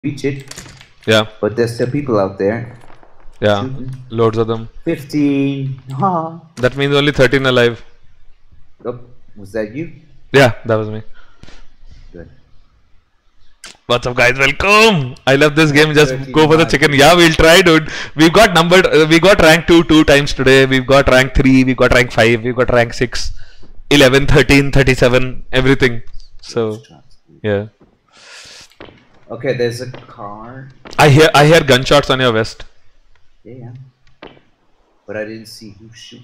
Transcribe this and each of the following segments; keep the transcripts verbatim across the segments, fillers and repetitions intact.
reach it. Yeah. But there's still people out there. Yeah. Shooting. Loads of them. Fifteen. Huh. That means only thirteen alive. Oh, was that you? Yeah, that was me. Good. What's up, guys? Welcome. I love this game. Just go for the chicken. Yeah, we'll try, dude. We've got numbered. Uh, we got rank two two times today. We've got rank three. We've got rank five. We've got rank six, eleven, thirteen, thirty-seven, everything. So, yeah. Okay, there's a car. I hear I hear gunshots on your vest. Yeah, yeah. But I didn't see who shoot.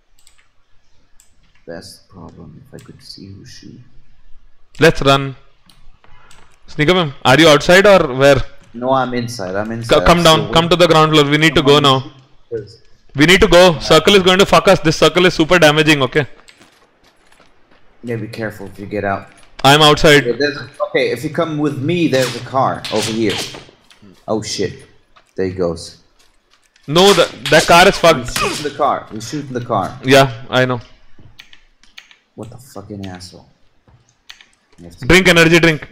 That's the problem. If I could see who shoot. Let's run. Sneakerman, are you outside or where? No, I'm inside. I'm inside. C come down. Come to the ground floor. We need to go now. We need to go. Circle is going to fuck us. This circle is super damaging. Okay. Yeah, be careful if you get out. I'm outside. Yeah, there's, okay, if you come with me, there's a car over here. Oh shit. There he goes. No, the, that car is fucked. He's shooting the car. He's shooting the car. Yeah, I know. What the fucking asshole. Drink energy drink.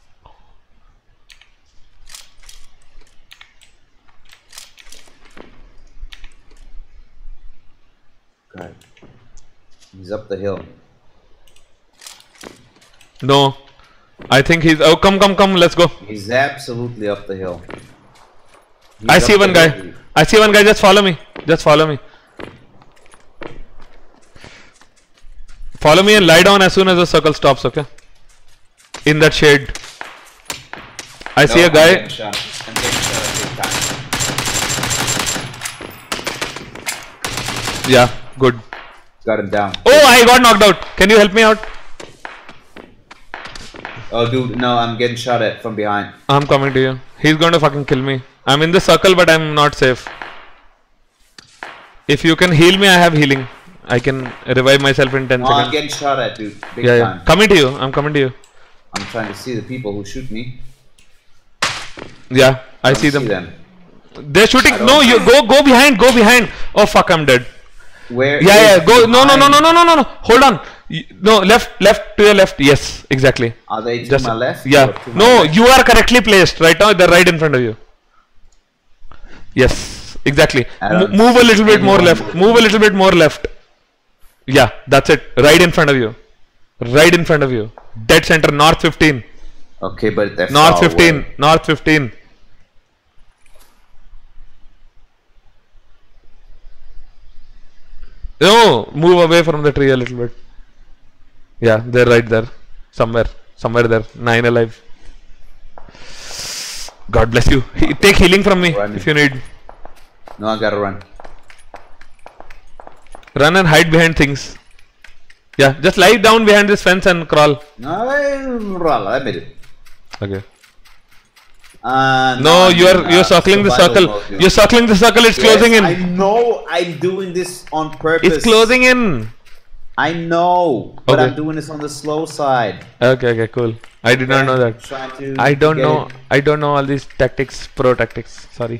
God. He's up the hill. No. I think he's... Oh, come, come, come. Let's go. He's absolutely up the hill. He's I see one guy. Hill. I see one guy. Just follow me. Just follow me. Follow me and lie down as soon as the circle stops, okay? In that shade. I no, see a guy. I'm getting shot. I'm getting shot at yeah, good. Got him down. Oh, I got knocked out. Can you help me out? Oh, dude, no, I'm getting shot at from behind. I'm coming to you. He's going to fucking kill me. I'm in the circle, but I'm not safe. If you can heal me, I have healing. I can revive myself in ten no, seconds. I'm getting shot at, dude. Big yeah, time. yeah. Coming to you. I'm coming to you. I'm trying to see the people who shoot me. Yeah, I, I see, them. see them. They're shooting. No, you go, go behind. Go behind. Oh fuck, I'm dead. Where? Yeah, yeah. Go. No, no, no, no, no, no, no, no. Hold on. No, left, left to your left. Yes, exactly. Are they to Just, my left? Yeah. No, left? You are correctly placed. Right now, they're right in front of you. Yes, exactly. M move a little bit more left. Move a little bit more left. Yeah, that's it. Right in front of you. Right in front of you. Dead center, north fifteen. Okay, but they're north fifteen. Away. North fifteen. No, move away from the tree a little bit. Yeah, they're right there. Somewhere. Somewhere there. Nine alive. God bless you. He, take healing from me run. If you need. No, I gotta run. Run and hide behind things. Yeah, just lie down behind this fence and crawl. No, I made it. Okay. Uh, no, no you're you're circling the circle. Mode, you're circling the circle. It's yes, closing in. I know. I'm doing this on purpose. It's closing in. I know, but okay. I'm doing this on the slow side. Okay, okay, cool. I did okay, not know that. I don't know. It. I don't know all these tactics, pro tactics. Sorry.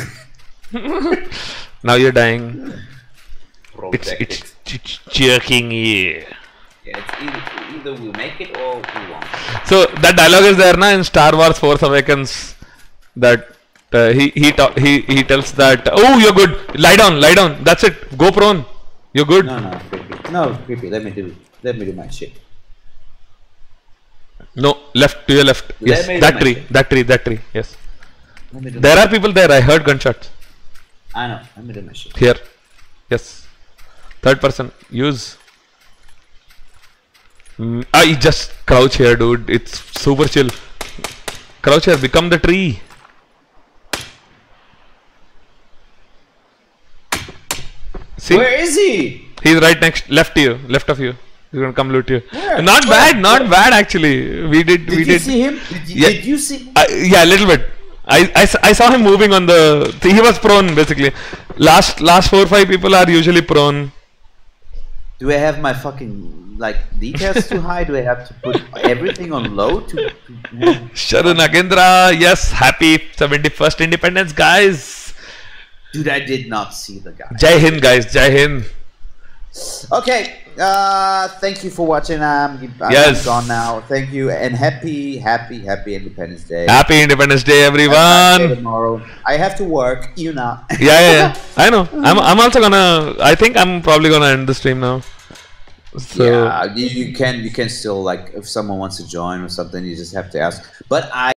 Now you're dying. Pro it's, it's it's jerking you. Yeah, it's either, either we make it or we won't. So that dialogue is there na in Star Wars Force Awakens. That uh, he he he he tells that. Oh, you're good. Lie down, lie down. That's it. Go prone. You're good. No, no, creepy. No, creepy. Let me do. Let me do my shit. No, left to your left. Yes, that tree, shit. that tree, that tree. Yes. There are people there. I heard gunshots. I know. Let me do my shit. Here. Yes. Third person. Use. Mm, I just crouch here, dude. It's super chill. Crouch here. Become the tree. See? Where is he? He's right next, left to you, left of you. He's gonna come loot you. Where? Not Where? bad, not Where? bad actually. We did, did we you did. see him? Did you, yeah. did you see? Him? I, yeah, a little bit. I, I, I saw him moving on the. He was prone basically. Last last four or five people are usually prone. Do I have my fucking like details too high? Do I have to put everything on low to? to Sharu Nagendra, yes, happy seventy-first Independence, guys. Dude, I did not see the guy. Jai Hind, guys, Jai Hind. Okay, Uh, thank you for watching. I'm, I'm Yes. gone now. Thank you and happy, happy, happy Independence Day. Happy Independence Day, Have a nice everyone. day tomorrow. I have to work. You know. Yeah, yeah, yeah. I know. I'm, I'm also gonna. I think I'm probably gonna end the stream now. So. Yeah, you, you can you can still like if someone wants to join or something, you just have to ask. But I.